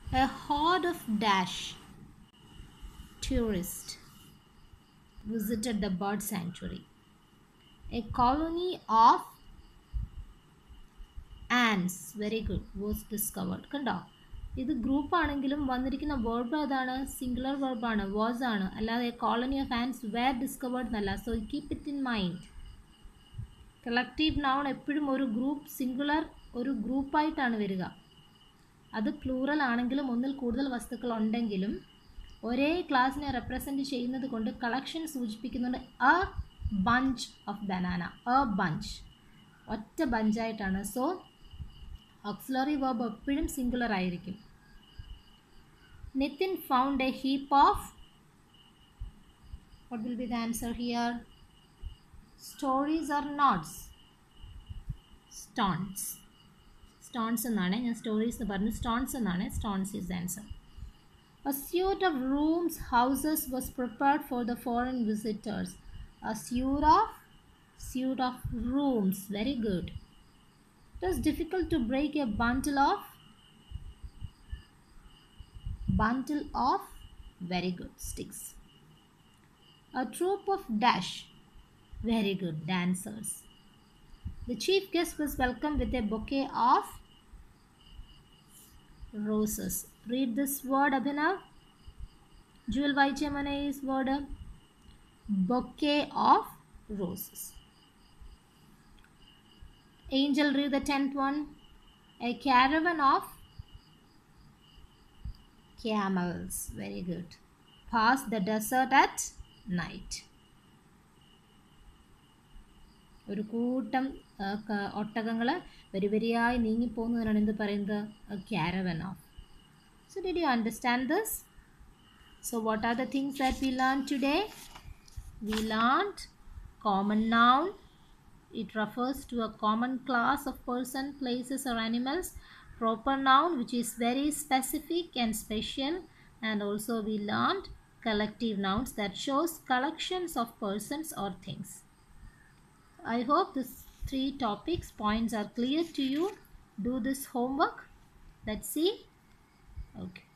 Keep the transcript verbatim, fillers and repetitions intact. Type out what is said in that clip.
A horde of dash tourists visited the bird sanctuary. A colony of ants, very good, was discovered. കണ്ടോ, ഇത് group ആണെങ്കിലും വന്നിരിക്കുന്ന verb ഏതാണ്? Singular വേർബാണ്, was ആണ്, അല്ലാതെ colony of ants were discovered എന്നല്ല. So keep it in mind. Collective noun എപ്പോഴും ഒരു ഗ്രൂപ്പ് സിംഗുലർ ഒരു ഗ്രൂപ്പായിട്ടാണ് വരിക. അത് പ്ലൂറൽ ആണെങ്കിലും ഒന്നിൽ കൂടുതൽ വസ്തുക്കൾ ഉണ്ടെങ്കിലും ഒരേ ക്ലാസ്സിനെ റെപ്രസെൻറ്റ് ചെയ്യുന്നത് കൊണ്ട് കളക്ഷൻ സൂചിപ്പിക്കുന്നുണ്ട്. A bunch of banana, a bunch, ഒറ്റ ബഞ്ചായിട്ടാണ്. സോ ഓക്സിലറി വേർബ് എപ്പോഴും സിംഗുലർ ആയിരിക്കും. Nitin found a heap of, what will be the answer here? Stories or notes? Stones. Stones എന്നാണ്, ഞാൻ സ്റ്റോറീസ് എന്ന് പറഞ്ഞു, സ്റ്റോൺസ് എന്നാണ്. Stones is the answer. A suite of rooms, houses was prepared for the foreign visitors. A suite of suite of rooms, very good. It was difficult to break a bundle of bundle of very good sticks. A troop of dash, very good, dancers. The chief guest was welcomed with a bouquet of roses. Read this word, Abhinav. Jewel Vaichemane is word bouquet of roses. Angel, read the tenth one. A caravan of camels, very good, passed the desert at night. ഒരു കൂട്ടം ഒട്ടകങ്ങൾ വരി വരിയായി നീങ്ങിപ്പോകുന്നതിനാണ് എന്ത് പറയുന്നത്? Caravan of. So did you understand this? So what are the things that we learn today? We learned common noun. It refers to a common class of person, places or animals. Proper noun, which is very specific and special. And also we learned collective nouns that shows collections of persons or things. I hope these three topics points are clear to you. Do this homework. Let's see. Okay.